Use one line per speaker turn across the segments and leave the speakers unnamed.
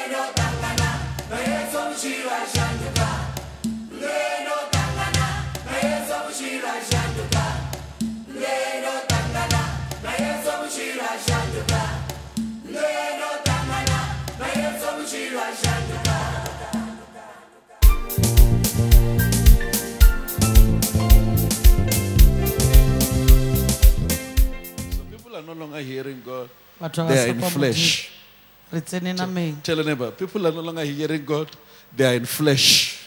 People are no longer hearing God. They are in flesh. Tell a neighbor, people are no longer hearing God. They are in flesh.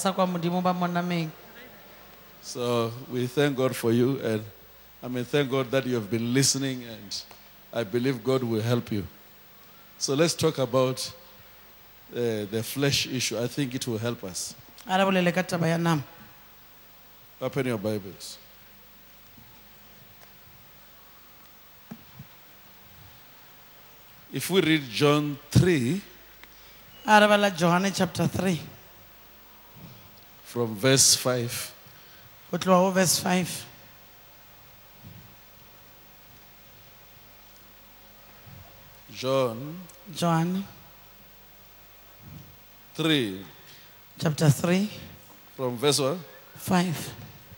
So we thank God for you, and thank God that you have been listening, and I believe God will help you. So let's talk about the flesh issue. I think it will help us. Open your Bibles. If we read John 3,
John chapter 3,
from verse 5.
verse 5.
John 3,
chapter 3,
from verse 1.
5.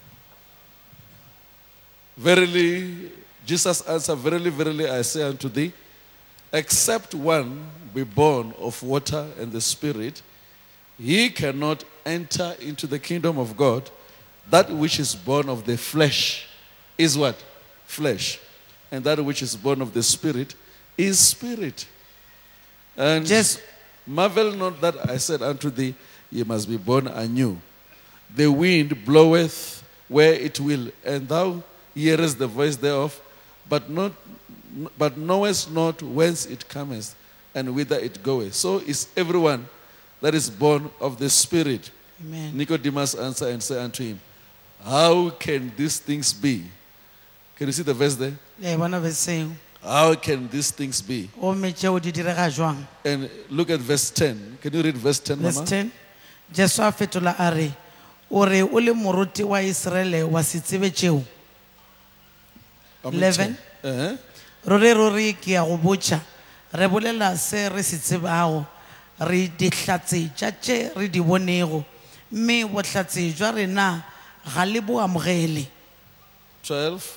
Verily, Jesus answered, verily, verily, I say unto thee, except one be born of water and the Spirit, he cannot enter into the kingdom of God. That which is born of the flesh is what? Flesh. And that which is born of the Spirit is spirit. And
Just
marvel not that I said unto thee, ye must be born anew. The wind bloweth where it will, and thou hearest the voice thereof, but knowest not whence it cometh, and whither it goeth. So is everyone that is born of the Spirit.
Amen.
Nicodemus answered and said unto him, how can these things be? Can you see the verse there? How can these things be? And look at verse 10. Can you read verse 10,
Verse
Mama?
10. Jesu a fetola a re, o re o le moruti wa Israele wa se tsebe tšeo.
How many
11.
10?
Ruri ke ya go botša, re bolela se re se tsebago, re dihlatse tša tše re di bonego, mme bohlatse jwa rena ga le bo amogele.
12.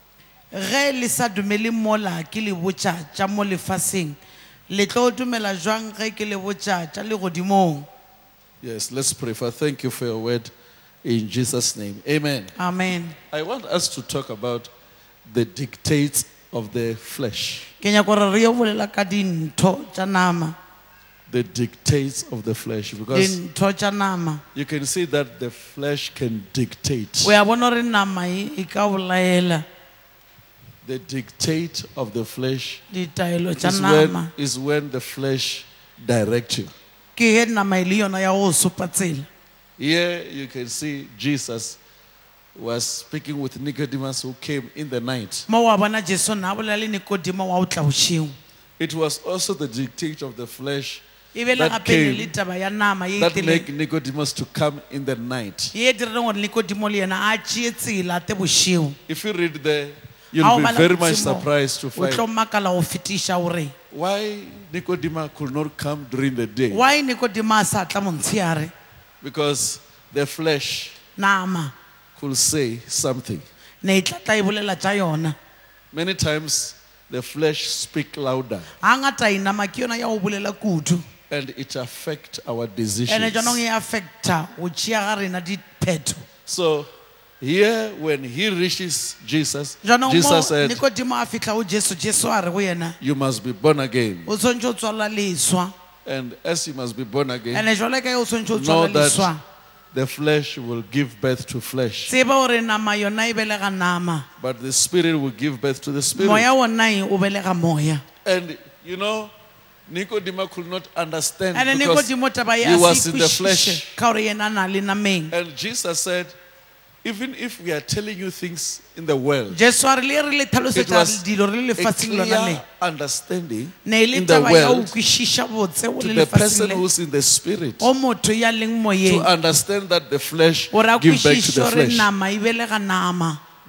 Ge le sa dumele mola ke le botša tša mo lefaseng, le tlo dumela jwang ge ke le botša tša legodimong?
Yes, let's pray. Father, thank you for your word in Jesus' name. Amen.
Amen.
I want us to talk about the dictates of the flesh.
Ke nyaka gore re yo bolela ka dintho tša nama,
The dictates of the flesh. Because
dintho tša nama.
you can see that the flesh can dictate.
O ya bona gore nama e ka bolaela.
The dictate of the flesh
Ditaelo tša nama
is when the flesh directs you.
ke he nama e le yona ya go supa tsela.
Here you can see Jesus was speaking with Nicodemus who came in the night.
Mo wa bona Jesu na bolela le Nikodimo wa o tla bošiu.
It was also the dictate of the flesh
E be le
that
gape le
came,
taba ya nama ye
that
tele.
make Nicodemus to come in the night.
Ye dirileng gore Nikodimo le yena a tšee tsela te bošiu.
If you read there,
Ha
you'll
o
be
bala
very much
Modimo,
surprised to
o tlo
find
makala go fetiša gore
why Nicodemus could not come during the day.
why Nikodimo a sa tla montshegare.
Because the flesh
Nama
could say something.
ne e tla tla e bolela tša yona.
Many times the flesh speak louder
Ga ngata e nama ke yona ya go bolela kudu,
and it affect our
ene
decisions.
jaanong e affecta go tšea ga rena dipheto.
So here when he reaches Jesus,
Jaanong
Jesus
mo
said,
Nikodimo a fitlha go Jesu, Jesu a re go yena
you must be born again.
o tshwanetse o tswala leswa,
And as you must be born again,
ene jwale ka o tshwanetse o
know
tswala
that
leswa.
the flesh will give birth to flesh,
Tseba gore nama yona e belega nama,
but the spirit will give birth to the spirit.
moya ona e o belega moya.
And you know, Nicodemus could not understand
Ene
because
Nikodimo taba ye
he
a
was
se
in the
kwešiše
flesh.
ka gore yena a na le nameng.
And Jesus said, even if we are telling you things in the world,
Jesu a re le re le
it was
tlhalosetša dilo re le
a
lefatsheng lona
clear
le,
understanding
ne e le
in the
taba ya o
world
kwešiša botse o
to
le
the person
lefatsheng le,
who's in the spirit
o motho ya leng
to
moyeng,
understand that the flesh
gore a
give back to
kwešiše
the
gore
flesh.
nama e belega nama.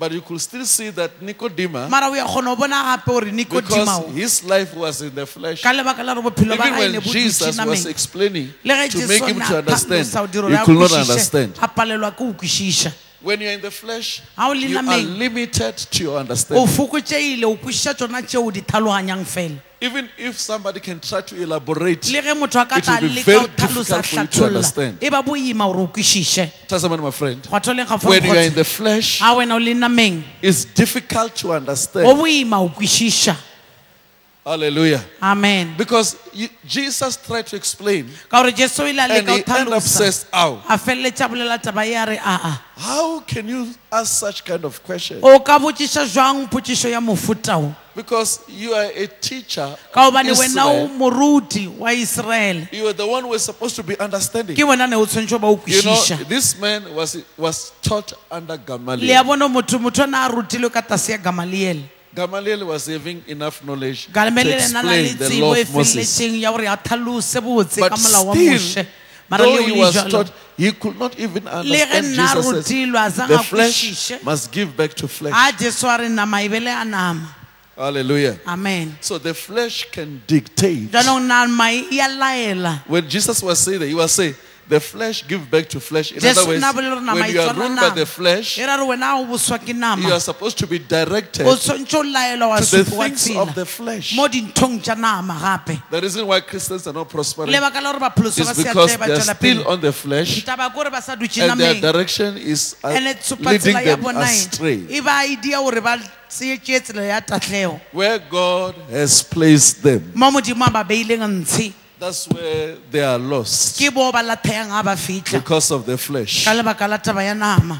But you could still see that Nicodemus,
mara o ya kgona ho bona gape gore
because
Nikodima
his life was in the flesh,
ka lebaka la gore bophelo ba
even
gae ne
when
bo
Jesus
dutse
was
nameng
explaining
le ge
to make
Jesu
him
ne
to
a
understand,
tlhalosa o dira
he
gore a
could not
kwešiše,
understand.
a palelwa ke go kwešiša
When you're in the flesh,
Ha o le
you are
nameng,
limited to your
o
understanding.
fokotšeile o kwešiša tsona tšeo o di tlhaloganyang fela
Even if somebody can try to elaborate,
le ge motho a ka
it will
tla
be
leka
very
o tlhalosa
difficult for you to
hlatholla
understand.
e ba boima gore o kwešiše
tell somebody, my friend,
gwa tholeng ga
when you are in
fokgotse
the flesh,
ga wena o le nameng
it's difficult to
o
understand.
boima o kwešiša
Hallelujah.
amen
Because Jesus tried to explain,
ka gore jesu o ile a
and
leka o
he ended up
tlhalosa
says, "Ow,
a feleletša bolela taba ye a re aa
how can you ask such kind of question?
o ka botšiša jwang potšišo ya mofuta o
Because you are a teacher
ka
of
gobane wena o
Israel.
moruti wa iseraele
You are the one who is supposed to be understanding.
ke wena ne o tshwanetse ba o
You know,
kwešiša
this man was taught under
le ya
Gamaliel.
bona motho na a rutilwe ka tase ya gamaliele
Gamaliel was having enough knowledge to
gamaliele na na le
explain the
tsebo
law
e
of Moses.
feleletseng ya gore a tlhalose botse
But
ka molao wa
still,
mose mara
though
le o
he
le
was
jalo
taught, he could not even
le ge
understand.
nna a
Jesus says,
rutilwe a sang
the
a
flesh
kwešiše
must give back to flesh.
a jesu a re nama e bele a nama
Hallelujah.
amen
So the flesh can dictate.
jaanong nama e a laela
When Jesus was saying that, he was saying, the flesh give back to flesh. In
Jesu
other words,
na bolele gore nama
when
e
you are
tshwana
ruled by
nama.
the flesh,
e ra re wena o boswa ke
you
nama
are supposed to be directed
o tshwanetse o laelwa wa
to the
supo wa
things
tsela
of the flesh.
mo dinthong tša nama gape
The reason why Christians are not prospering
lebaka la gore bapholoso
is
ba
because
seatlhe ba
they are
tšwela
still
pele
on the flesh
taba ke gore ba sa dutse
and their
nameng
direction is
ene tsupa
leading
tsela ya
them
bona
astray.
e ba idea gore ba tseetšee tsela ya tatlhego
Where God has placed them,
mo modimo a ba beileng ntshe
that's where they are lost
ke boo ba latheyang ga ba fitlha
because of the flesh.
ka lebaka la taba ya nama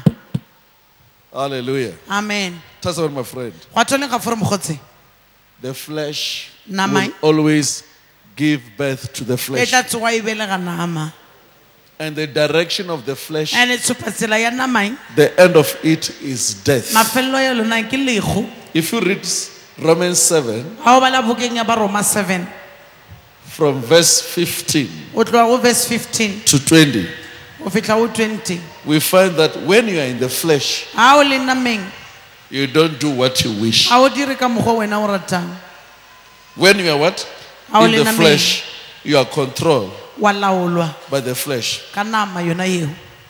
Hallelujah.
amen
Tell someone, my friend,
gwa tholeng ga fore mogotse
the flesh
Nama-
will always give birth to the
e
flesh.
tla tsoga e belega nama
And the direction of the flesh,
ene tsupa tsela ya namang
the end of it is death.
mafelelo ya lona ke lego
If you read Romans 7
ga o bala bokeng ya baroma 7
from verse 15
o tloa go verse 15
to 20,
o fitlha go 20
we find that when you are in the flesh,
ga o le nameng
you don't do what you wish.
ga o dire ka mokgwa wena o ratang
When you are what?
How
In the
lenameng.
flesh, you are controlled
wa laolwa
by the flesh.
ka nama yona eo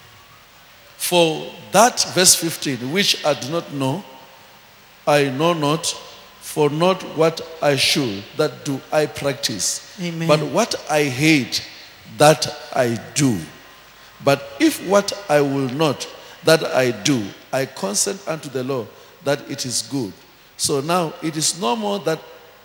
For that verse 15, which I do not know, I know not, for not what I should, that do I practice.
Amen.
But what I hate, that I do. But if what I will not, that I do, I consent unto the law, that it is good. So now it is no more that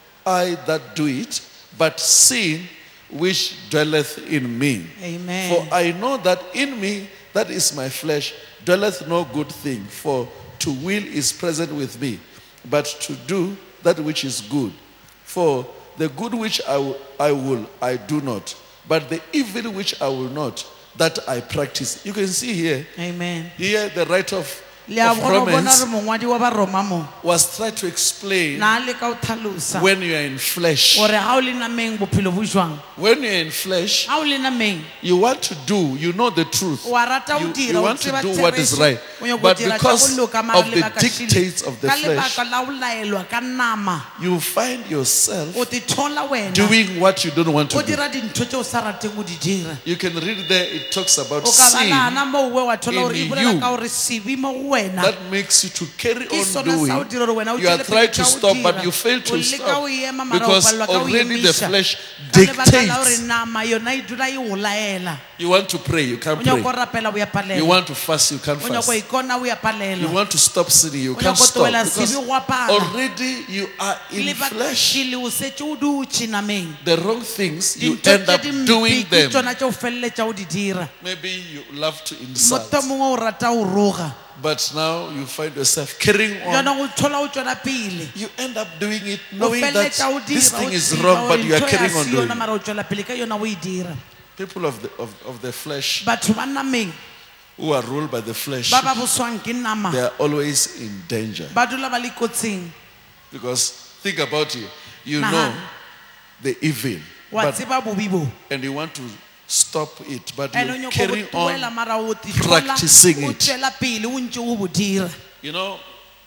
I that do it, but sin which dwelleth in me.
amen
For I know that in me, that is my flesh, dwelleth no good thing. For to will is present with me, but to do that which is good. For the good which I will, I do not. But the evil which I will not, that I practice. You can see here,
amen
the writer of
le a bona re
Romans
mongwadi wa baroma mo
was trying to explain
na a leka o tlhalosa
when you are in flesh.
gore ga o le nameng bophelo bo jwang
When you are in flesh,
ga o le nameng
you want to do, you know the truth.
wa rata o
You
dira o
want to
tseba
do what is
tshebetso,
right.
o nyaka go
But
dira tša
because
go loka, mara
of the
lebaka šele.
dictates of the
ka
flesh,
lebaka la o laelwa ka nama
you find yourself
o te thola wena
doing what you don't want
o
to do.
dira dintho tse o sa rateng o di dira
You can read there, it talks about
o ka
sin
balana mo we wa thola gore e
in
bolela
you.
ka gore sebi mo go wena
that makes you to carry
ke
on
sona sa o
doing.
dira gore wena o
You are
tšwele
trying
pele
to
ka o
stop, but
dira.
you fail
O
to
leka
stop
o ema, mara o
because
palelwa ka o
already the
emiša.
flesh
Ka lebaka la gore
dictates.
nama yona e dula e go laela
You want to pray, you
o
can't
nyako
pray.
rapela o ya
You
palela
want to fast, you can't
o nyako
fast.
ikona o ya
You
palela
want to stop sinning, you
O
can't
nyako
stop
tlohela
because
sebi go apara.
already you are in flesh.
lebakile o setse o dutse nameng
The wrong things, you
dintho
end
tse
up
dimpe
doing
ke
them.
tsona tse o feleletša o di dira
Maybe you love to insult,
moto mongwe o rata o roga
but now you find yourself carrying on.
jona o thola o tswela pele
You end up doing it
o
knowing that
feleletša o
this
dira o
thing is
tseba
wrong, but
gore
you are
ntho
carrying
ya
on
se
doing
yona
it.
mara o tswela pele ka yona o e dira
People of the flesh
batho ba nameng
who are ruled by the flesh,
ba ba boswang ke nama
they are always in danger.
ba dula ba le kotsing
Because think about it, you
Nahana.
know the evil,
wa
but,
tseba bobi bo
and you want to stop it, but
ene o
you
nyako
carry
bo tlohela
on.
mara o te thola
practicing
o
it.
tswela pele o ntse o bo dira
You know,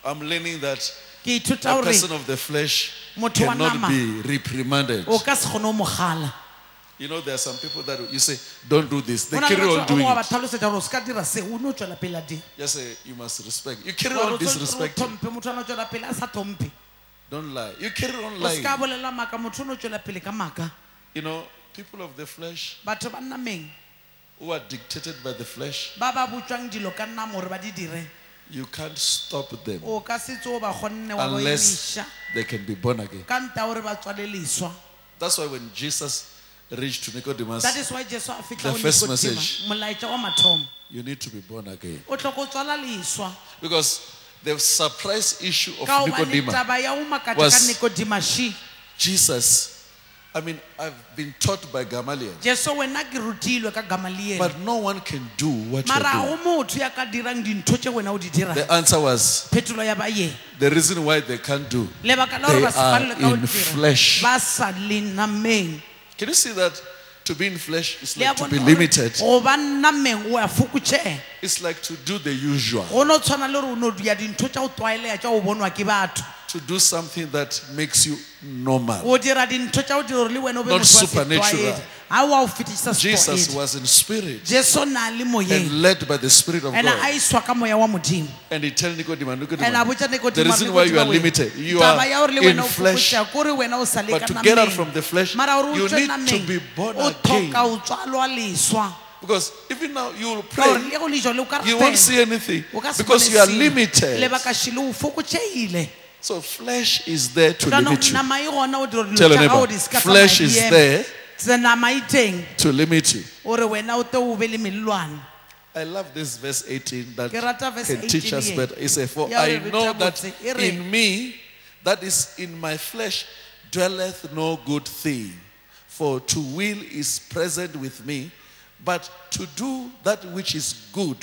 I'm learning that
ke ithuta
a
hore
person of the flesh
Motho wa
cannot
nama.
be reprimanded.
o ka se kgone ho mo kgala.
You know, there are some people that you say, don't do this. They
Ho na le
carry on
batho
doing
ba ba
it.
tlhalosetsa hore o ska dira se o no tswela pele a di.
Just say, you must respect. You carry
Hore
on
o tshwanetse o
disrespecting.
tlhomphe motho a no tswela pele a sa tlhomphe.
Don't lie. You carry on
O ska
lying.
bolela maka motho o no tswela pele ka maka.
You know, people of the flesh
Batho ba nnameng
who are dictated by the flesh,
ba ba butswang dilo ka nna more ba di dire.
you can't stop them
O ka se tso ba kgonne wa bo
unless
emisha
they can be born again.
ka nta hore ba tswaleliswa.
That's why when Jesus reached to Nicodemus,
That is why Jesu a fitla
The
ho
first
Nicodemus,
message.
molaetsa wa mathomo.
you need to be born again.
O tlhoko tswalaliswa.
Because the surprise issue of
Ka hobane
Nicodemus
taba ya ho makatsa ka
was
Nicodemus.
Jesus. I mean, I've been taught by Gamaliel,
Jesu wena ke rutilwe ka Gamaliel.
but no one can do what
Mara
you're
go
doing.
motho ya ka dirang dintho tse wena o di dira.
The answer was
Phetolo ya ba ye.
the reason why they can't do.
Lebaka la
They
hore ba se
are
fallwe ka ho
in
dira.
flesh.
Ba sa le nameng.
Can you see that to be in flesh is
Le
like
ya
to be
bona hore
limited?
go ba nameng o a fokotseha.
It's like to do the usual,
Go no tshwana le hore o no ya dintho tsa o tlwaelea tsa o bonwa ke batho.
to do something that makes you normal.
O dira dintho tsa o dira hore le wena o be
Not
motho wa
supernatural.
setlwaedi. Ha wa o fetisa
Jesus
setlwaedi.
was in spirit
Jesu na le moyeng.
and led by the Spirit of
Ena a
God.
iswa ka moya wa modimo.
And he told Nicodemus,
Ena
Nicodemus,
botsa
the
Nicodemus,
reason why you are
Nicodemus,
limited, you
taba ya
are
hore le
in
wena o
flesh,
fokotseha, ke hore wena o sa le
but
ka
to get out
nameng.
from the flesh,
Mara hore o
you
tswe
need to
nameng,
be born
o
again.
tlhoka ho tswalwa leswa.
Because even now you will
Ka hore
pray,
le go le jwalo, o ka re
you won't
fela.
see anything
O ka se
because
bone
you are
selo.
limited.
Lebaka shile o fokotseile.
So flesh is there to
Jaanong
limit you.
nama e gona o dira dilo
Tell your
tsa gago
neighbor,
di ska
flesh
tsamaya
is
di eme.
there
Tse nama e teng
to limit you.
ore wena o te o be le melelwane.
I love this verse 18 that
Ke rata verse
can teach
18
us
ye.
better. It says, for
Ya
I
re
know
ruta
that
botse. E re,
in me, that is in my flesh, dwelleth no good thing. For to will is present with me, but to do that which is good,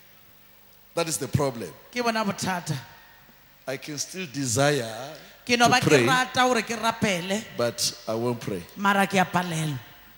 that is the problem.
ke bona bothata.
I can still desire
Ke no ba
to
ke
pray,
rata hore ke rapele,
but I won't pray.
mara ke a palelwa.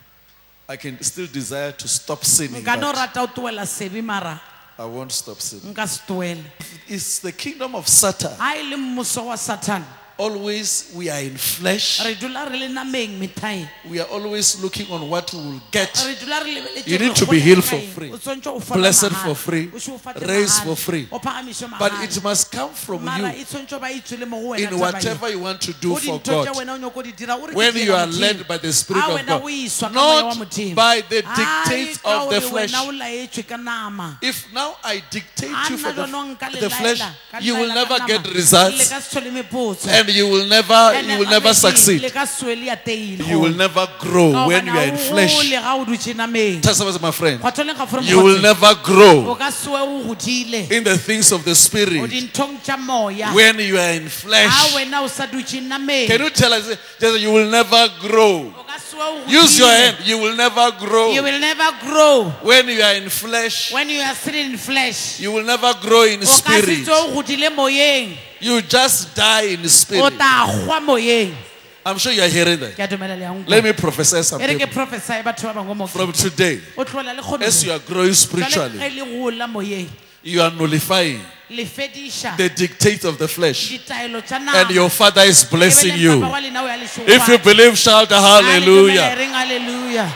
I can still desire to stop sinning,
Nka no
but
rata ho tlohela sebi, mara
I won't stop sinning.
nka se tlohele.
It's the kingdom of Satan.
Ha e le mmuso wa Satan,
Always we are in flesh.
re dula re le nameng methai.
We are always looking on what we will get.
Re dula re lebeletse
You need
hore
to
go
be
le
healed for
kae.
free,
O tshwantse o fole
blessed
mahala.
for free,
O se o fate
raised
mahala.
for free.
O phahamiswe
But
mahala.
it must come from
Mara
you
e tshwantse ba itswe le mo ho wena
in
taba
whatever
eo.
you want to do
O
for
dintho tse
God.
wena o nyaka ho di dira, o re ke
When
di
you
ela
are
Modimo.
led by the Spirit
Ha
of
wena
God,
o iswa ka moya wa
not
Modimo.
by the
Ha
dictates
e ka
of the
hore
flesh.
wena o laetswe ka nama.
If now I dictate
Ha
you
nna
for
jwanong ka
the flesh,
lelaela, ka
you will
lelaela ka
never get
nama. Le
results,
ka se thole meputso.
and you will
Ene
never
gape
succeed.
le ka se tswe le ateile.
You will never grow when you are in flesh.
Ga o dutse nameng.
Tell somebody, my friend,
Kgotholeng ga fore
you will
mokgotsi.
never
O
grow
ka se we o godile.
in the things of the
O
Spirit
dinthong tsa moya.
when you are in
Ha
flesh.
wena o sa dutse nameng.
Can you tell us, just you will never grow?
O ka se we o
Use your
godile.
hand. You will never grow
You will never grow
when you are in flesh.
when you are still in flesh.
You will never grow in
O ka se
spirit.
tswe o godile moyeng.
You just die in
O
spirit.
tla gwa moyeng.
I'm sure you are hearing that.
Ke a dumela le ya nkwa.
Let me prophesy
E re
something.
ke prophesy batho ba bangwe mo
From today,
o tlola le kgono.
as you are growing
Jwale
spiritually,
ge le gola moyeng.
you are nullifying
Le fedisha
the dictate of the flesh.
ditaelo tsa nama.
And your Father is blessing
Ebile
you.
Papa wa lena o ya le
If you
šofa.
believe, shout a
Ha le dumela,
hallelujah.
reng hallelujah.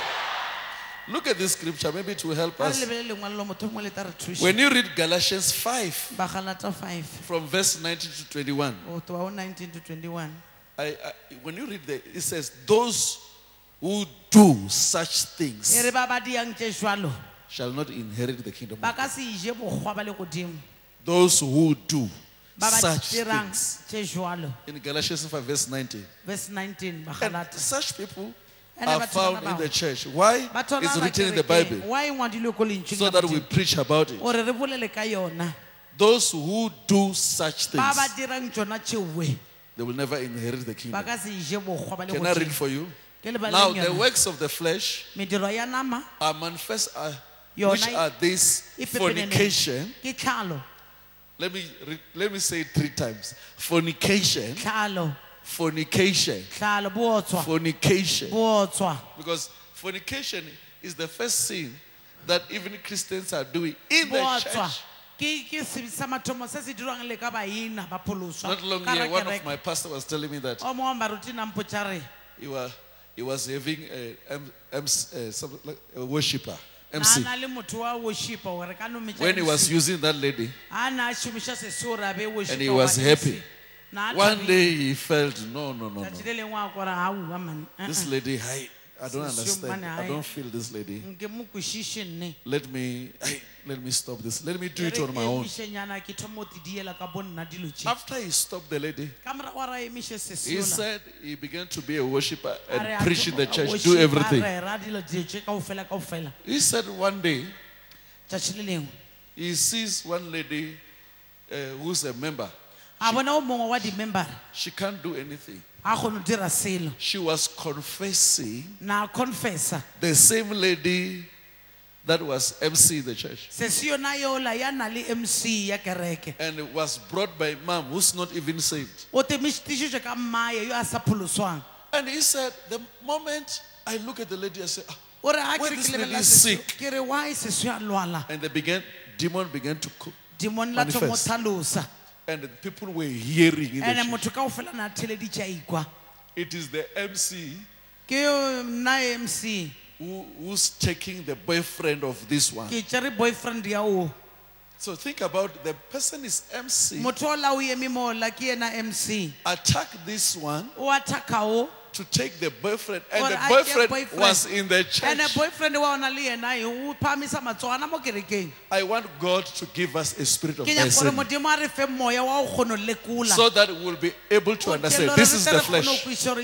Look at this scripture. Maybe it will help
Ha re
us.
lebelele lengwalo la motho mongwe le tla re thuša.
When you read Galatians 5,
Bagalata 5
from verse 19 to 21,
o tloa ho 19 to 21.
when you read there, it says, those who do such
E
things
re ba ba diang tše jwalo
shall not inherit the kingdom
ba
of
ka
God.
se ije bokgwa ba le godimo.
Those who do
Ba ba
such
dirang
things.
tše jwalo.
In Galatians 5, verse 19.
Verse 19
And
Bagalata.
such people
And
are
batho
found
bana
in the
bao.
church. Why?
Batho
It's
ba ba
written in the
kerekeng,
Bible.
why e ngwadilwe ko lentsweng
So
la
that we
Modimo?
preach about it.
Gore re bolele ka yona.
Those who do such
Ba ba
things,
dirang tšona tšeoe
they will never inherit the
ba
kingdom.
ka se ije bokgwa ba le
Can I read
godimo.
for you?
Ke le baleng
Now, the
yona.
works of the flesh
Mediro ya nama
are manifest,
Yona
which are this
e pepeneneng.
fornication.
Ke tlhalo.
Let me say it 3 times. Fornication,
Tlhalo.
fornication,
Tlhalo botswa.
fornication.
Botswa.
Because fornication is the first sin that even Christians are doing in the
Botswa.
church.
ke se sa mathomo se se dirwang le ka baina ba pholoswa
Not long
ka
here,
ra
one of
kereke.
my pastors was telling me that
O mongwe wa baruti na mpotša re
he was having something like a worshiper, MC.
na le motho wa worship gore ka no metša
When he was
MC.
using that lady,
a na šomiša seseo ra be worship
and he was happy.
na
One day he felt, no.
tšatši le lengwe a kora aua man
This lady, I don't
Session
understand.
man,
I don't feel this lady.
nke mo kwešiše nne
Let me stop this. Let me do it on my own.
emišenyana ke thomo o tidiela ka bonna dilo tše
After he stopped the lady,
ka morago a ra emiše
he
seseola
said he began to be a worshiper
A re
and
a
preach in the
thomo a
church,
worship,
do
a
everything.
rera dilo tše kaofela
He said one day
tšatši le lengwe
he sees one lady who's a member.
a bona o mongwe wa di-member
She can't do anything.
a kgone go dira selo
She was confessing
na confessa
the same lady that was MC in the church.
sese yona yola ya na le MC ya kereke
And it was brought by mom who's not even saved.
o temišitišitšwe ka mmaye yo a sa pholoswang
And he said, the moment I look at the lady, I say, "Ah,"
o re ga
When
ke re
this
ke
lady
lebelela
is
seseo,
sick.
ke re why seseo a lwala
and demon began to cook.
dimone la thomo
Manifest.
tlhalosa
And the people were hearing in the
ande
church.
motho ka ofela na theleditše a ikwa
It is the MC
ke yo nna MC
who's taking the boyfriend of this one.
ke tšere boyfriend ya o
So think about the person is MC.
motho o la o eme mola ke yena MC
Attack this one
o attack o
to take the boyfriend. And
Or
the
I
boyfriend
get boyfriend.
was in the
ande
church.
boyfriend wa ona le yena o phamisa matsoana mo kerekeng
I want God to give us a spirit of
ke nyaka gore
discernment
modimo a re fe moya wa o kgone go lekola
so that we'll be able to understand this is the flesh,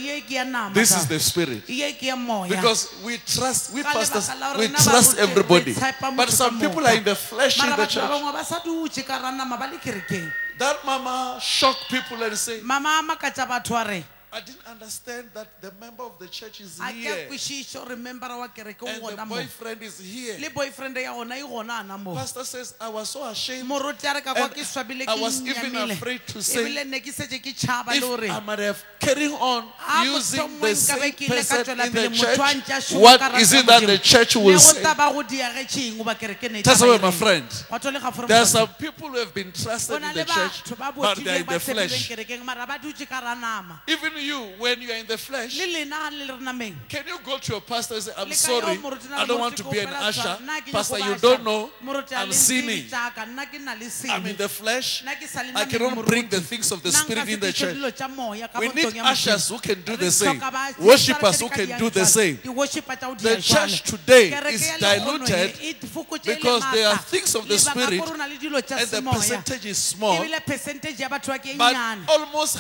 this is the spirit.
ye ke ya moya
Because we
Ka
pastors,
lebaka la gore
we
rena
trust
baruti re
everybody.
tshepa
But
motho
some
ka
people
moka.
are in the flesh in
mara
the
batho ba
church.
bangwe ba sa dutse ka ra nama ba le kerekeng
That mama shocked people and say,
mama a makatša batho a re
I didn't understand that the member of the church is
a ke a
here
kwešiše gore membera wa kereke o
and the
gona mo
boyfriend is here.
le boyfriend ya gona e gona ana mo
Pastor says, I was so ashamed.
moruti a re ka kwa
And
ke swabile
I
ke
was even
nyamile
afraid to say,
ebile ne ke setse ke tšhaba le
If
gore
I might have carried on
a
using
mohlomongwe
the
nka
same
be ke ile ka
person
tšwela
in the
pele motho a
church,
ntša šoma
what
ka rata
is it that
Modimo.
the church
Le
will
go
say?
taba go diagetšeng goba kereke ne e
Tell
taba
somebody,
e
my
reng.
friend,
Batho le ga fore
there are
mokgotsi.
some people who have been trusted
Go
in
na
the
le
church,
batho ba
but they are in
bodileng ba
the
tshepileng
flesh.
kerekeng mara ba dutse ka ra nama
Even you, when you are in the flesh,
le lena ga le re nameng
can you go to your pastor and say, I'm
Le ka yo
sorry,
moruti na
I
le
don't
moruti
want to
ko
be an
opela
usher.
tshwara. Nna ke nyako
Pastor,
ba
you
usher.
don't know,
Moruti a
I'm
le
sinning.
ntsebi tšaka, nna ke na le
I'm in
sebe.
the flesh.
Nna ke sa le
I
nameng
cannot bring the
moruti.
things of the
Nna nka
spirit in the
fetiša
church.
dilo tša moya ka
We
bontong
need
ya Modimo.
ushers who can do
Re
the same,
hloka ba-
worshippers
di
who
ka
can
diang
do the
jwale.
same.
Di-worshipper tša go
The
dia
church
jwale.
today
Kereke
is
ya lekgono
diluted
ye, e fokotše le
because there are
maatla.
things of the
Lebaka
spirit
kore o na le dilo tša
and the
semoya.
percentage is small,
Ebile percentage ya batho ba ke e
but
nnyane.
almost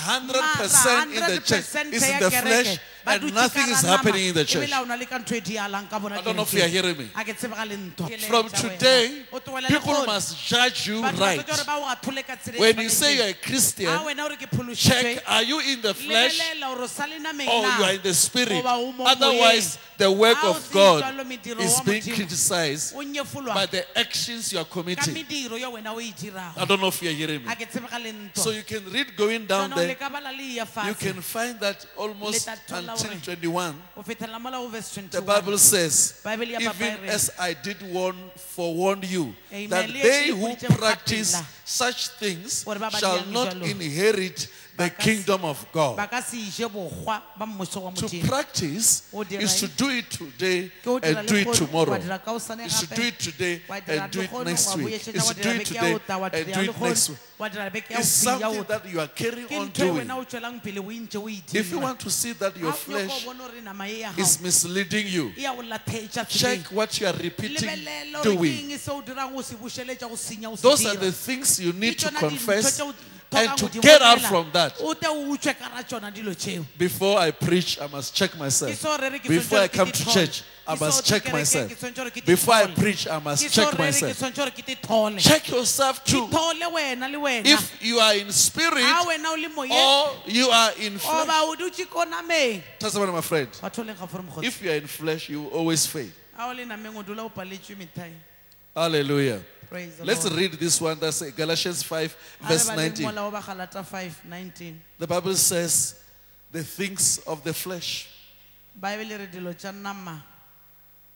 100% in the church
100%
is in
ya
the
kereke.
flesh
Ba
and
dutse
nothing
ka
is
ra nama.
happening in the church.
Ebile ha ona le ka ntho e dialang ka bona
I don't know if you are
kerekeng.
hearing me.
Ha ke tsebe ga le ntwa.
From today,
O tlohele
people
lekgono.
must judge you
Batho ba
right.
tshwere ba o athole ka tsela e
When you say
tshwanetseng.
you're a Christian,
Ha wena o re ke phološitšwe,
check, are you in the flesh
lebelela gore o sa le nameng
or
na?
you are in the spirit?
Goba o mo
Otherwise,
moyeng.
the work
Ha o
of
se
God
jwalo, mediro
is
wa
being
Modimo
criticized
o nyefolwa
by the actions you are
ka
committing.
mediro yo wena o e dirago.
I don't know if you're hearing me.
Ha ke tsebe ga le ntwa.
So you can read going down
Tsona o le
there,
ka bala le ya
you
fatshe.
can find that almost
Le tla thola
until
hore-
21.
O fetela mola go verse
The
21.
Bible says,
Bible ya papa
even
e reng,
as I did forewarn you,
Amen.
that
Le
they
e
who
ipoditše go
practice
kapela.
such things
Gore ba ba
shall
diang
not
jwalo.
inherit the
Ba ka se-
kingdom of God.
ba ka se ije bogwa ba mmušo wa
To
Modimo.
practice
O dira
is to
eng?
do it today
Ke o dira
and do it
lekgono,
tomorrow.
wa dira ka hosane
Is to
gape.
do it today
Wa dira
and do it
lekgono,
next
wa
week.
boetšetša,
Is
wa
to
dira
do it
beke ya
today
go tla, wa
and
dira
do
ya
it
lekgono,
next week.
wa dira beke ya
It's
go fia
something
go
that you are carrying
ke
on
ntho e
doing.
wena o tšwelang pele o ntše o e
If you
dira.
want to see that your
Ha o nyaka
flesh
o bone gore nama e ya
is
gago
misleading you,
e ya go latheetša
check
tseleng.
what you are repeating
Lebelele gore ke
doing.
eng se o dirang o se bušeletša go senya o se
Those are
dira.
the things you need
Ke
to
tšona dintho
confess
tše o
and
tlhokang
to
go di
get out
gopela.
from that.
O te o utswe ka ra tšona dilo tšeo.
Before I preach, I must check
Ke
myself.
so rere ke
Before I
swantšwe
come
ke
to
di
church, I
thole. Ke
must
so
check
kereke,
myself.
ke swantšwe gore ke di
Before I
thole.
preach, I
Ke
must
so
check
rere ke
myself.
swantšwe gore ke di thole.
Check yourself
Di
too.
thole wena le wena.
If you are in spirit
Ha wena o le moyeng
or you are in flesh.
oba o dutse ko nameng.
Tell somebody, my friend.
Batho leng ga fore mogotsi.
If you are in flesh, you will always fail.
Ha o le nameng o dula o paletšwe methai.
Hallelujah.
Praise the
Let's
Lord.
read this one. That's Galatians 5,
Ha re
verse
baleng
19.
mola wa ba Galata 5:19.
The Bible says, the things of the flesh
Bible re dilo tša nama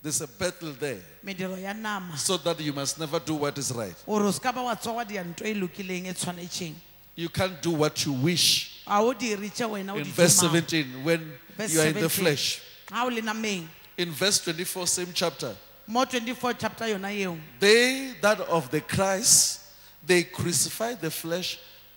There's a battle there.
mediro ya nama
So that you must never do what is right.
ore o ska ba wa tswa wa dia ntho e lokileng e tshwanetseng
You can't do what you wish.
a o di riche wena o
In
di
verse
dumang.
17, when
Verse
you are in the
17.
flesh.
Ha o le nameng
In verse 24, same chapter.
mo 24 chapter yona eo
They that of the Christ, they crucify the flesh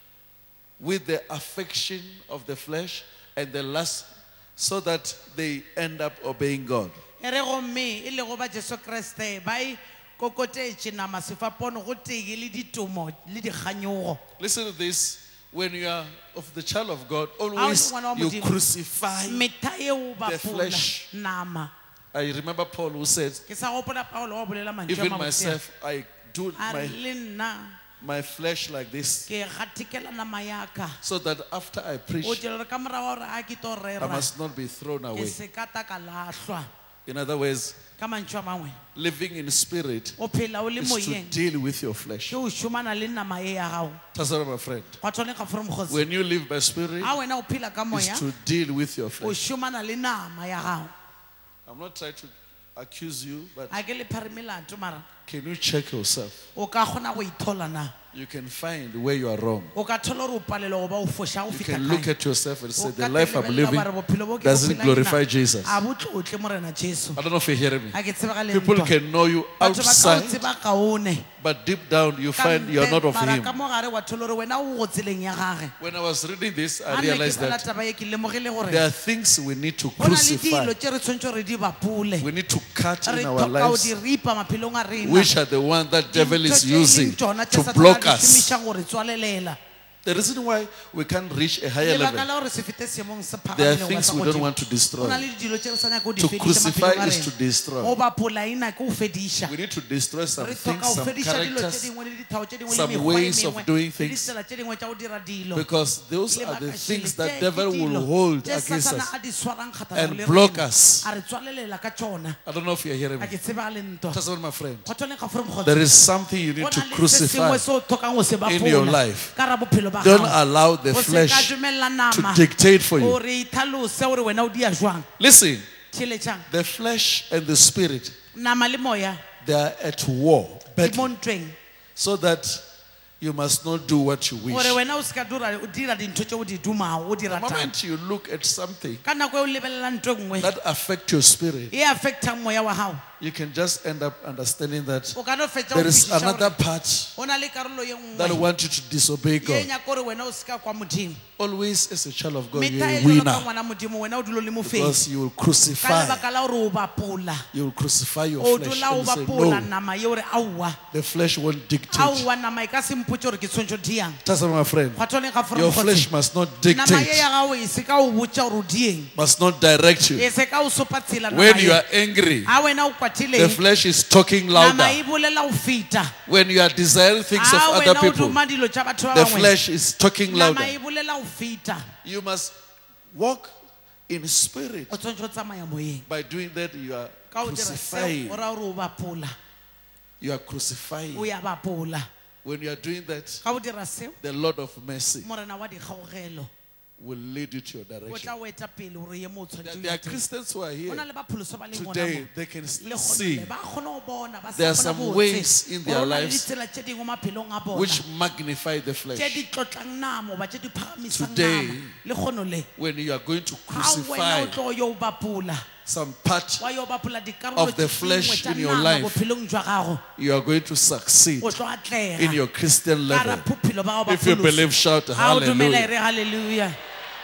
with the affection of the flesh and the lust, so that they end up obeying God.
e re gomme e le go ba Jesu Kriste ba e kokotetse nama sefapono go tee le ditumo le dikganyogo.
Listen to this. When you are of the child of God,
le
always
ngwana wa
you
Modimo.
crucify.
Metha eo ba
The
pola
flesh.
nama
I remember Paul who said,
ke sa gopola Paulo wa bolela mantswe a
even
mabotse.
myself, I do
A re
my,
le nna
my flesh like this,
ke gatikela nama ya ka
so that after I
o
preach,
tšela gore ka morago gore a ke to
I
rera
must not be thrown
ke
away.
se ka ta ka lahlwa
In other words,
ka mantšu a mangwe
living in spirit
o phela o le
is to
moyeng
deal with your flesh.
ke o šomana le nama e ya gago
That's what my friend.
gwa tshwanega fore mogotsi
When you live by spirit,
a wena o phela ka
is
moya
to deal with your
o
flesh.
šomana le nama ya gago
I'm not trying to accuse you, but
a ke le phare melato mara
can you check yourself?
o ka kgona go ithola na
You can find where you are wrong.
o ka thola gore o palelwa go ba o foša o
You
fita
can look
kae
at yourself and say,
O
the
ka
life I'm
tebelela
living
gore bophelo bo ke bo
doesn't
phelang
glorify
na,
Jesus.
a bo tlotle morena Jesu
I don't know if you're hearing me.
a ke tseba ka
People
lentwa
can know you
batho ba ka o
outside,
tseba kaone
but deep down you find you're not of
mara ka
Him.
mo gare wa thola gore wena o go tseleng ya gage
When I was reading this,
a
I
nne ke
realized
bala
that
taba ye ke lemogile gore
there are things we need to
go na le
crucify.
dilo tše re tshwanetse re di bapole
We need to cut
re
in our
tlhoka o
lives,
di ripa maphelong a rena
which are the ones that devil is
Dintho tše e leng
using
tšona tše
to
Satana
block
a di
us.
šomišang gore tswalelela
The reason why we can't reach a higher
lebaka
level,
la gore se fete seemong se
there are
phagamilego
things we don't want to destroy.
go na le dilo tše re sa nyaka o di
To
fediša
crucify
maphelong a
is to
rena
destroy.
go bapola ena ke o fediša
We need to destroy some
re
things,
tlhoka o
some
fediša dilo tše
characters,
dingwe le dithao tše dingwe le
some
mekgwa e
ways of
mengwe
doing
le
things,
ditsela tše dingwe tša go dira dilo
because those are the
Lebaka
things
šele,
that
tše
devil
ke
will
dilo
hold
tše
against
Satana
us
a di swarang kgatlhanong
and
le
block
rena.
us.
a re tswalelela ka tšona
I don't know if you're hearing
a
me.
ke tseba le ntwa
That's what my friend.
go tlholega fore mogotsi
There is something you
go
need to
na le se
crucify.
sengwe se o tlhokang go se
in your
bapola
life.
ka ra bophelo ba
Don't
gago.
allow the
O se ka
flesh
dumella
to
nama
dictate for you.
gore ithalose gore wena o dia jwang
Listen,
theletšang
the flesh and the spirit,
nama le moya
they are at war,
di
battle,
mo ntweng
so that you must not do what you wish.
gore wena o se ka dira dintho tse o di dumago o di
The
ratang
moment you look at something
ka nako e o lebelela ntho e nngwe
that affects your spirit,
e affectang moya wa gago
you can just end up understanding that
o ka no fetsa
there
o
is
kwešiša
another
gore
part
go na le karolo ye
that
nngwe
want you to disobey
ye
God.
nyaka gore wena o se ka kwa modimo
Always, as a child of God, you're
metha
a
e jalo ka
winner
ngwana modimo wena o dulo le mofedi
because you will
ka
crucify.
lebaka la gore o bapola
You will crucify your
o
flesh
dula o
and say,
bapola
no,
nama ye gore aowa
the flesh won't dictate.
aowa nama e ka se mpotse gore ke tshwantse diang
That's what my friend.
gwa tlhonega fore
Your
mogotsi.
flesh must not
nama ye
dictate,
ya gago e se ka o botsa gore o dieng
must not direct you.
e se ka o sopa tsela nama
When
ye.
you are angry,
a wena o
the
kwatileng
flesh is talking
nama
louder.
e bolela o feta
When you are desiring things of
a
other
wena o
people,
duma dilo tša batho ba
the
bangwe
flesh is talking
nama
louder.
e bolela o feta
You must walk in spirit.
o tshwanetse o tsamaya moyeng
By doing that, you are
ka o dira seo
crucifying.
o raya gore o bapola
You are crucifying.
o ya bapola
When you are doing that,
ka o dira seo
the Lord of mercy
morena wa dikgaogelo
will lead you to your
o
direction.
tla o eta pele gore ye mo o tshwanetse o
There are
ya teng.
Christians who are
Go
here
na le bapholoso ba leng gona
today,
mo.
they can
Le
still
gona
see
le ba kgona go bona ba sa
there are
bona
some
botse.
ways in their
Gore go na le
lives
ditsela tše dingwe maphelong a bona
which magnify the
tše
flesh.
di tlotlang namo ba tše di phagamisang
Today,
nama le kgono le
When you are going to
ga wena
crucify
o tlo yo o bapola
some part,
wa yo bapola dikarolo
of the
tše
flesh
dingwe tša
in your
nama
life,
bophelong jwa gago
you are going to succeed
o tlo atlega
in your Christian
ka ra
level.
bophelo ba gago
If you
bapholoso.
believe, shout
Ha o dumela
hallelujah.
e re hallelujah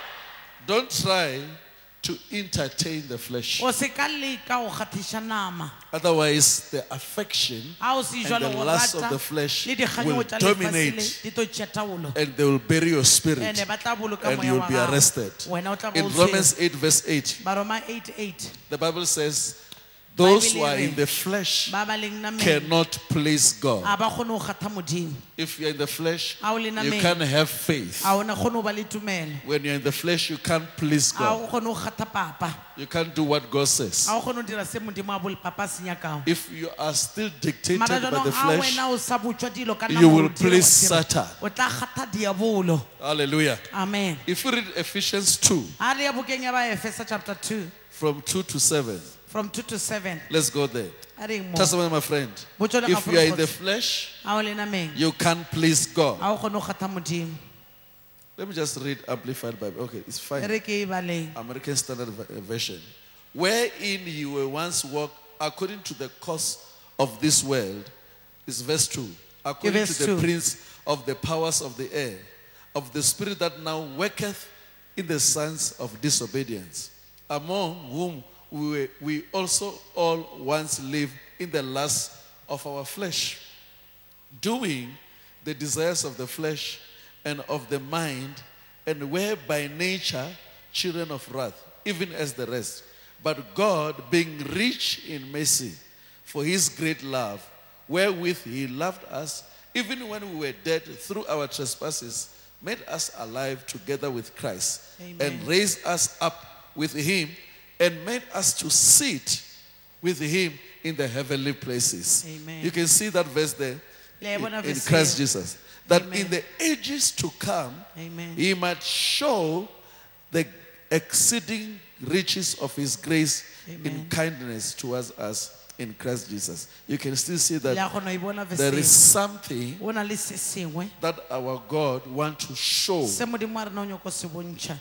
Don't try to entertain the flesh.
o se ka leka go kgathiša nama
Otherwise, the affection
a o se
and
jalo
the
go
lust of
rata
the flesh
le dikganyogo
will
tša lefase le
dominate,
di tlo tšea taolo
and they will bury your spirit,
ene ba tla boloka
and
moya
you will
wa
be
gago.
arrested.
Wena o tla ba
In
o
Romans
tshwere.
8, verse 8,
Baroma 8:8
the Bible says, those who are
Bible e
in
re,
the flesh
ba ba leng nameng
cannot please God.
a ba kgone go kgatha modimo
If you're in the flesh,
a o le
you
nameng
can't have faith.
a ona kgone go ba le tumelo
When you're in the flesh, you can't please
a
God.
o kgone go kgatha papa
You can't do what God says.
a o kgone go dira se modimo a papa a se nyakang
If you are still dictated
mara
by
jaanong
the
a
flesh,
wena o sa botswa dilo ka
you
nako
will
o dira
please
wa dira.
Satan.
o tla kgatha diabolo
Hallelujah.
amen
If you read Ephesians 2,
a re ya bokeng ya ba efesa chapter 2
from 2 to 7,
from 2 to 7.
Let's go there.
A reng mo?
Tell someone, my friend,
Botjwa le
if you are in the
gapotse.
flesh,
A o le nameng.
you can't please God.
A o kgone go kgatha Modimo.
Let me just read Amplified Bible. Okay, it's fine.
E re ke e baleng.
American Standard Version. Wherein you were once walked according to the course of this world, is verse 2. According
verse
to the
2.
prince of the powers of the air, of the spirit that now worketh in the sons of disobedience, among whom we also all once lived in the lust of our flesh, doing the desires of the flesh and of the mind, and were by nature children of wrath, even as the rest. But God, being rich in mercy, for his great love, wherewith he loved us, even when we were dead through our trespasses, made us alive together with Christ,
Amen.
and raised us up with him, and made us to sit with him in the heavenly places.
Amen.
You can see that verse there
Le bona
in
verse
Christ
eo.
Jesus. That
Amen.
in the ages to come,
Amen.
he might show the exceeding riches of his grace in
Amen.
kindness towards us in Christ Jesus. You can still see
Le a
that
kgona ho e bona verse
there is
eo.
something
Ho na le se sengwe
that our God wants to show
se Modimo a rena o nyaka ho se bontšha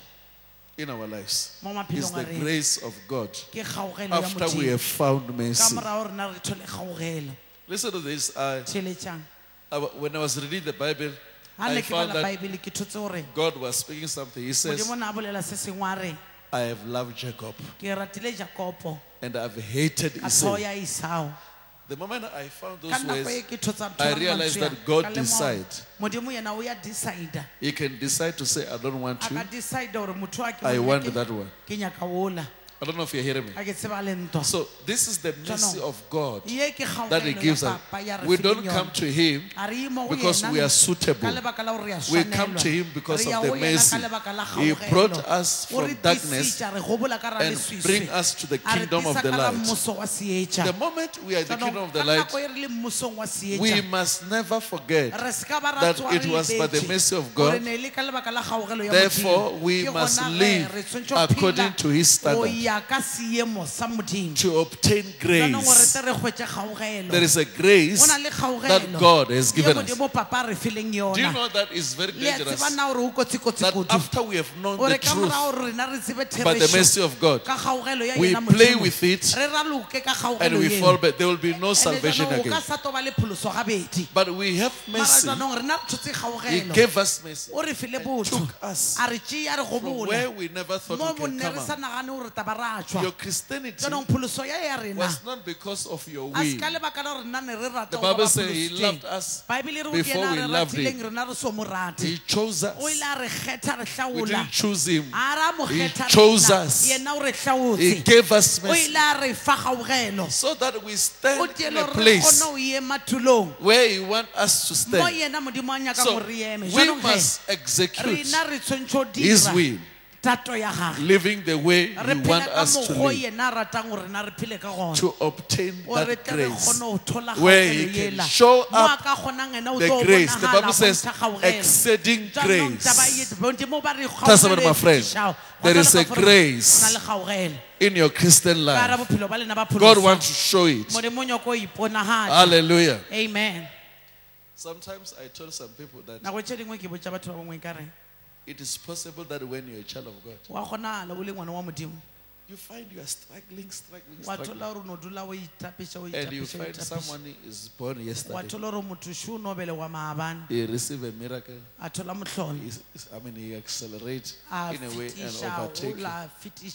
in our lives.
mo
It's
maphelong a
the
rena.
grace of God
Ke kgaogelo ya
after we
Modimo.
have found
Ka
mercy.
morao rena re thole kgaogelo.
Listen to this.
Theletšang.
When I was reading the Bible,
Ha
I
ne ke
found
bala
that
Baebele ke thotse hore
God was speaking something. He says,
Modimo na a bolela se sengwe a re
I have loved Jacob
ke ratile Jakopo
and I've hated
ka tlhogo
Esau.
ya Esau.
The moment I found
Ka
those
nako e
words,
ke thotsa
I
tholang
realized
mantswe a,
that God
ka lemoha
decide.
Modimo yena o ya decide.
He can decide to say, I don't want
A ka
you.
decide hore motho a ke
I
mo
want
nyake,
that one.
ke nyaka ola.
I don't know if you're hearing me.
A ke tseba le ntwa.
So this is the mercy of God
Ye ke
that He
kgaogelo
gives
ya
us.
Papa ya re
We
fileng
don't
yona.
come to Him
A re imo go
because
yena
we are
ka
suitable.
lebaka la hore re a
We come
swanelwa.
to Him because
Re ya
of the
ho yena
mercy.
ka lebaka la
He
kgaogelo.
brought us
O re
from darkness
tlisitša, re gopola ka ra
and
leswiswi.
bring us to the
A re
kingdom of
tlisa
the
ka ra
light.
mmuso wa seetša.
The moment we are in the
Jaanong,
kingdom of the
ka
light,
nako e re le mmusong wa seetša,
we must never forget
re se ka ba ra
that
tswa
it
re
was by the
lebetše,
mercy of
gore
God.
ne le ka lebaka la kgaogelo ya
Therefore,
Modimo.
we
Ke
must
gona ge
live
re tshwanetse ho
according
phela
to His
go
standard
ya ka seemo sa Modimo.
to obtain
Jaanong gore
grace.
tle re hwetše kgaogelo.
There is a grace
Ho na le
that
kgaogelo
God has
ye
given us.
Modimo Papa a re fileng
Do you
yona.
know that it's very
Le a
dangerous
tseba na hore o kotsi-kotsi
that
kudu.
after we have known
Hore
the
ka
truth
morao hore rena re tsebe
by the
therešo
mercy of God,
ka kgaogelo ya
we
yena
play
Modimo,
with it
re raloke ka
and
kgaogelo
we
eo.
fall back. There will be no
Ene
salvation
jaanong o ka
again.
sa toba le pholoso gabedi.
But we have
Mara
mercy.
jaanong rena re thotse
He
kgaogelo.
gave us mercy.
O re file
And
botho.
took us
A re tšea re
from
gobola.
where we never thought
Mo
we can
bonne
come
re sa
out.
nagane hore taba ra tšwa.
Your Christianity
Jaanong pholoso ya ya rena
was not because of your
a se
will.
ka lebaka la hore rena ne re rata
The
go ba
Bible says He
pholositsweng.
loved us
Baebele e re go
before
kena
we
re
loved
ratileng
Him.
rena re so mo rate.
He chose
O ile
us.
a re kgetha re
We
hlaola.
didn't choose Him.
A ra mo
He
kgetha
chose
rena.
us.
Yena o re
He
hlaotse.
gave us
O
mercy
ile a re fa kgaogelo.
so that we
O
stand in
tiele
a
hore re
place
kgone ho ema thulong.
where He wants us to
Mo
stand.
yena Modimo a nyaka
So
hore re eme.
we
Jaanong
must
he,
execute
rena re tshwanetse ho
His
dira
will,
tato ya gagwe.
living the way He
Re
wants
phele ka
us to
mokgwa o
live,
yena a ratang hore rena re phele ka gona.
to obtain
Hore
that
tle re
grace.
kgone ho thola
where
kgaogelo
He can
yela.
show
Mo a
up
ka kgonang ena o
the
tlo
grace. The
bonahala
Bible
a
says,
bontsha kgaogelo.
exceeding
Jaanong taba e
grace.
Modimo ba re
Tell somebody,
kgaogelo
my
e
friend,
fetišago.
there
Go
is a
tlhola gore
grace
na le kgaogelo.
in your Christian
Ka hara
life.
bophelo ba lena ba
God
pholoso.
wants to show it.
Modimo o nyaka ho iponahatsa.
Hallelujah.
Amen.
Sometimes I tell some people that
Nako tše dingwe ke botša batho ba bangwe ka re
it is possible that when you're a child of God,
wa kgonahala o le ngwana wa Modimo.
you find you are struggling,
Wa thola hore o no dula o itapiša o
and you
itapiša o
find
itapiša.
someone is born
Wa
yesterday.
thola hore motho šo o no belegwa maabane.
He receive a miracle.
A thola mohlolo.
He accelerate
A
in a way and
fetiša,
overtake you.
a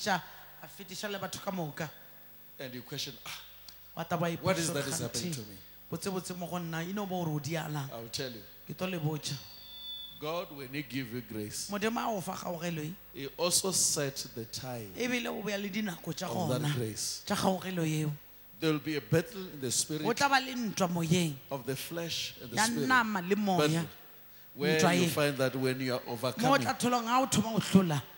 fetiša le batho ka moka.
And you question,
Wa taba e
what is
potso
that is happening
kganthe.
to me?
Botse mo go nna, e no bo gore o dialang.
I will tell you.
Ke tlo le botša.
God, when He give you grace,
Modimo a o fa kgaogelo e.
He also set the time
Ebile o beya le dinako tša
of that
gona
grace.
tša kgaogelo eo.
There will be a battle in the
O
spirit
tla ba le ntwa moyeng
of the flesh and the
ya
spirit.
nama le moya.
Battle, where
Ntwa
you
e.
find that when you are
Mo o
overcoming,
tla tholang ga o thoma go hlola.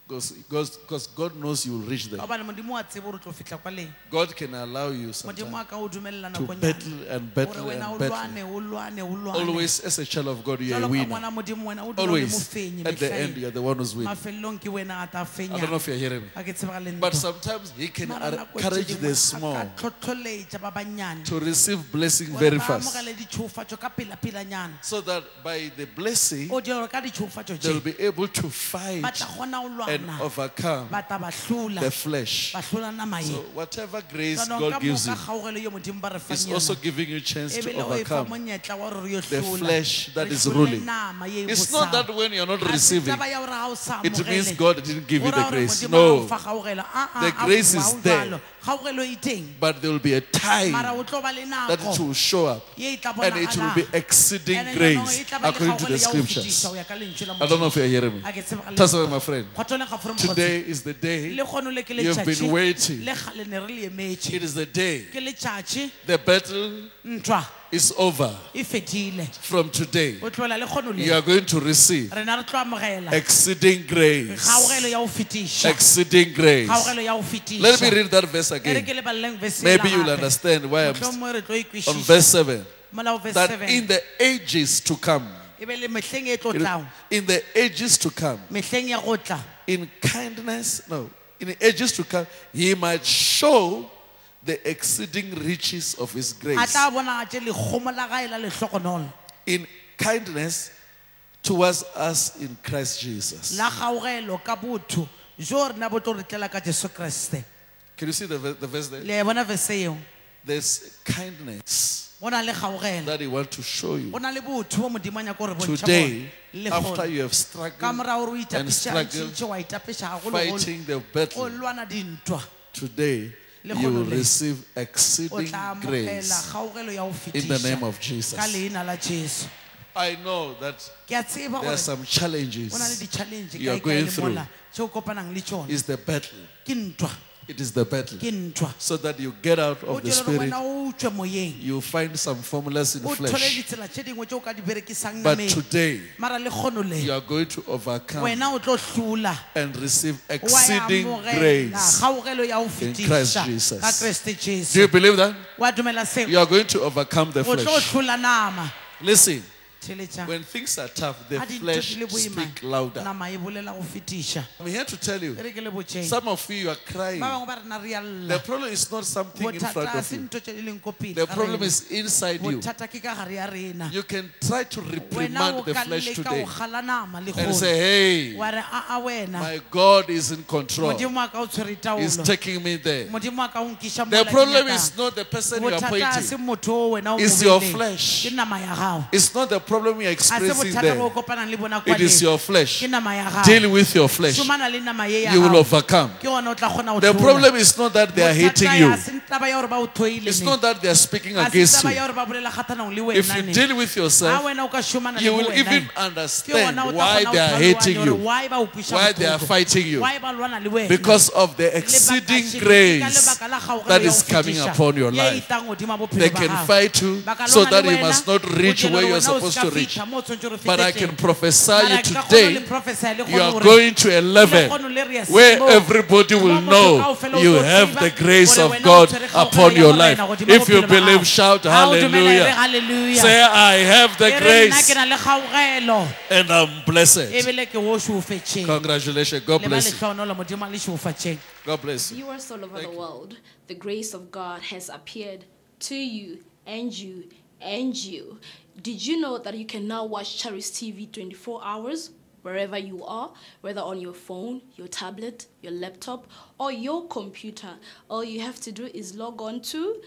Because God knows you will reach there.
gobane modimo wa tsebe gore o tlo fitlha kwa leng.
God can allow you
modimo
sometimes
a ka o dumelela
to
nakonyana
battle and battle
gore wena o
and battle.
lwane o lwane o lwane.
Always, as a child of God, you are a
Jwalo ka
winner.
ngwana modimo wena o dula o le
Always,
mofenyi
at the
mehlaeng.
end, you are the one who's winning.
mafelelong ke wena a ta
I don't know if you're hearing me.
a ke tseba le
But
ntho.
sometimes He can
Mara nako tše
encourage
dingwe
the
a
small
ka tlhotlholetša ba bannyane
to receive blessing
gore
very
ba
fast,
amogele ditšhofatšo ka pelapelanyana
so that by the blessing,
o dire gore ka ditšhofatšo
they'll
tše
be able to fight
ba tla kgona go
and
lwana
overcome
ba tla ba hlola
the flesh.
ba hlola nama
So
ye.
whatever grace
Jaanong
God
ka
gives you
moka kgaogelo yo modimo ba re fang
is
yona,
also giving you a chance
e
to
bile o e fa
overcome.
monyetla wa gore re yo
the
hlola.
flesh that
Re
is
hlole
ruling.
nama ye e
It's not
bosang.
that when you're not
Ha se
receiving,
taba ya gore ha o sa
it means
amogele,
God didn't give you
o ra
the
gore
grace.
Modimo ha o
No,
fa kgaogelo.
The grace is there.
Kgaogelo e teng,
but there will be a time
mara o tlo ba le
that it
nako
will show up,
ye e tla
and it will be
bonagalang.
exceeding
Ene jaanong
grace
e tla ba le
according to the
kgaogelo ya ho fetisha
scriptures.
ho ya ka lentswe la
I don't know if you're hearing me.
A ke tseba le
That's why, my friend.
Kgotole ga fore
Today
mokgotsi.
is the day
Le kgono le ke
you've been
letšatši
waiting.
le gale ne re le emetše.
It is the day.
Ke letšatši
The battle
ntwa
is over.
e fetile.
From today,
O tlola le kgono
you
le
are going to receive
rena re tlo amogela
exceeding grace.
kgaogelo ya ho fetisha.
Exceeding grace.
Kgaogelo ya ho fetisha.
Let me read that verse
E re
again.
ke le baleng verse
Maybe
ela
you'll
gape.
understand why I'm
Mohlomong re tlo e
on
kwešiša.
verse 7.
Molao verse
That
7.
in the ages to come,
E be le mehleng e tlo tlang.
in the ages to come,
Mehleng ya go tla.
in kindness, no, in the ages to come, He might show the exceeding riches of His
A
grace
tla bona tše lekgomo la gae la lehlogonolo.
in kindness towards us in Christ Jesus.
La kgaogelo ka botho jo rena bo tlo re tlela ka Jesu Kriste.
Can you see the verse there?
Le bona verse eo.
There's kindness
Go na le kgaogelo.
that He wants to show you.
Go na le botho bo modimo a nyaka gore bontsha
Today,
bona. Le
after
kgone.
you have
Ka
struggled
morao gore o
and struggled,
itapiša wa itapiša gagologolo.
fighting the
O
battle,
lwana dintwa.
today
Le
you will
kgone le.
receive
O
exceeding
tla amogela
grace
kgaogelo ya ho
in the name
fetisha.
of Jesus.
Ka leina la Jesu.
I know that
Ke a tseba
there are
gore
some
go na le
challenges.
di-challenge
you are
kae kae
going
le
through.
mola tše o kopanang le tšona.
It's the battle.
Ke ntwa.
It is the battle.
Ke ntwa.
So that you get out
O
of the
dire gore
spirit,
wena o tšwe moyeng.
you find some formulas in
O thole
flesh.
ditsela tše dingwe tše o ka di berekisang
But
nameng.
today,
Mara le kgono
you
le
are going to overcome
wena o tlo hlola
and receive
wa ya
exceeding
amogela
grace.
kgaogelo ya ho
Christ
fetisha
Jesus.
ka Kriste
Do you
Jesu.
believe that?
Wa dumela seo?
You are going to overcome the
O tlo
flesh.
hlola nama.
Listen,
Theletša.
when things are tough, the
Ha dintho
flesh
di le boima,
speak louder.
nama e bolela go fetisha.
I'm here to tell you,
E re ke le botšeng.
some of you are crying.
Ba bangwe ba rena re a
The
lla.
problem is not something in front
Bothata ha
of
se
you.
ntho tše di leng ko pele
The
ga
problem
rena.
is inside you.
Bothata ke ka gare ya rena.
You can try to
Wena o
reprimand the
ka
flesh
leka
today
go gala nama le
and say,
kgono.
hey,
Wa re a wena.
my God is in control.
Modimo a ka o tshwere
He's
taolo.
taking me there.
Modimo a ka o nkiša
The
mola
problem
ke
is
nyakang.
not the person you are
Bothata ha se
pointing.
motho o wena o
It's
mo
your
beileng.
flesh.
Ke nama ya gago.
It's not the problem you're
A se
experiencing
bothata
there.
bo o kopanang le bona
It is
kwa
your
leng.
flesh.
Ke nama ya gago.
Deal with your flesh.
Šomana le nama ye ya
You will
gago.
overcome.
Ke gona o tla kgona go
The
hlola.
problem is not that they are hating
Bothata
you.
ha se taba ya gore ba o thoile
It's
ne.
not that they are speaking
Ha se
against
taba
you.
ya gore ba bolela kgathanong le
If
wena
you
ne.
deal with
Ha
yourself,
wena o ka šomana
you
le
will
bo
even
wena. Ke
understand
gona o tla
why
kgona
they
ho
are
tlhaloganya
hating
gore
you,
why ba o kweša
why they are
bohloko.
fighting you.
Why ba lwana le wena.
Because of the
Lebaka
exceeding
šedi, ke ka
grace
lebaka la kgaogelo
that
ya
is
ho
coming
fetisha,
upon your
ye
life.
itang hodima bophelo
They
ba
can
gago.
fight you
Ba ka
so
lwana
that
le
you
wena,
must not
o
reach
dire
where
gore
you're
wena o
supposed
ska
to reach.
fitlha mo o tshwanetse gore o
But I
fitlhe
can
teng.
prophesy
Mara
you
ke kgona
today,
le prophesy le
you
kgone
are
gore-
going to a level
le kgone le re ya
where
simo.
everybody will
Mo motho
know
kaofela o
you
tlo
have
tseba
the grace
gore
of
wena o
God
tshwere kgaogelo
upon
ya
your
Morena
life.
godimo
If you
bophelo ba
believe,
gago.
shout
Ha o dumela, re
hallelujah.
hallelujah.
Say, I have the
E re nna
grace
ke na le kgaogelo
and I'm
e
blessed.
bile ke wo šoofetšeng
Congratulations. God
le ba
bless you.
lehlohonolo modimo a le šoofatšeng.
God bless you.
Viewers all over the world, the grace of God has appeared to you and you and you. Did you know that you can now watch Charis TV 24 hours wherever you are, whether on your phone, your tablet, your laptop, or your computer? All you have to do is log on to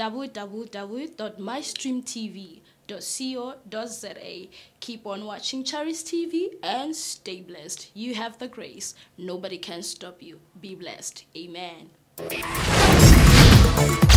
www.mystreamtv.co.za. Keep on watching Charis TV and stay blessed. You have the grace. Nobody can stop you. Be blessed. Amen.